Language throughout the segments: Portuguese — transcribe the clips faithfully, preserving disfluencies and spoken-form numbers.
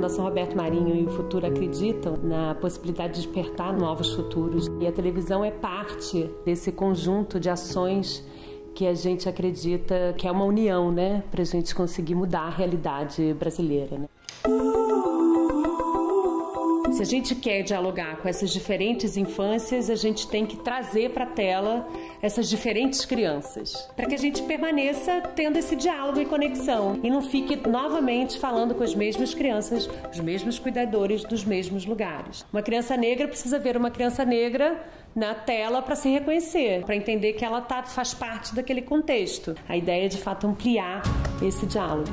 Fundação Roberto Marinho e o Futuro acreditam na possibilidade de despertar novos futuros. E a televisão é parte desse conjunto de ações que a gente acredita que é uma união, né, para a gente conseguir mudar a realidade brasileira, né? Se a gente quer dialogar com essas diferentes infâncias, a gente tem que trazer para a tela essas diferentes crianças, para que a gente permaneça tendo esse diálogo e conexão e não fique novamente falando com as mesmas crianças, os mesmos cuidadores dos mesmos lugares. Uma criança negra precisa ver uma criança negra na tela para se reconhecer, para entender que ela tá, faz parte daquele contexto. A ideia é, de fato, ampliar esse diálogo.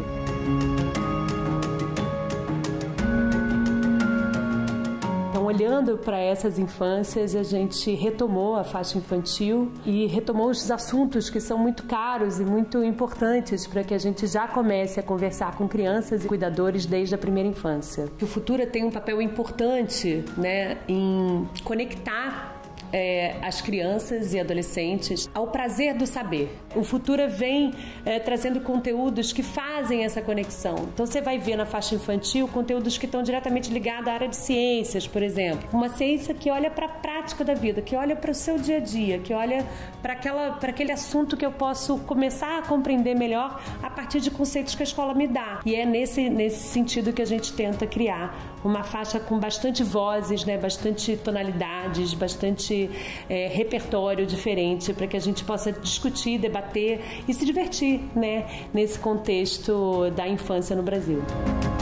Olhando para essas infâncias, a gente retomou a faixa infantil e retomou os assuntos que são muito caros e muito importantes para que a gente já comece a conversar com crianças e cuidadores desde a primeira infância. O Futura tem um papel importante, né, em conectar É, as crianças e adolescentes ao prazer do saber. O Futura vem é, trazendo conteúdos que fazem essa conexão. Então você vai ver na faixa infantil conteúdos que estão diretamente ligados à área de ciências, por exemplo. Uma ciência que olha para a prática da vida, que olha para o seu dia a dia, que olha para aquela, para aquele assunto que eu posso começar a compreender melhor a partir de conceitos que a escola me dá. E é nesse, nesse sentido que a gente tenta criar uma faixa com bastante vozes, né, bastante tonalidades, bastante É, repertório diferente para que a gente possa discutir, debater e se divertir, né, nesse contexto da infância no Brasil.